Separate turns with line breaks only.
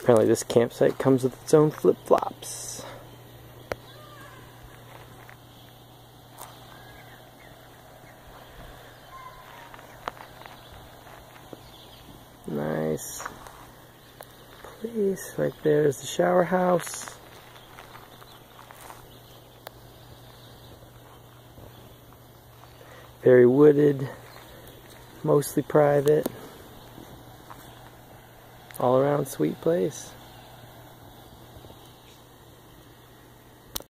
Apparently this campsite comes with its own flip-flops. Nice place. Right there's the shower house. Very wooded, mostly private. All around sweet place.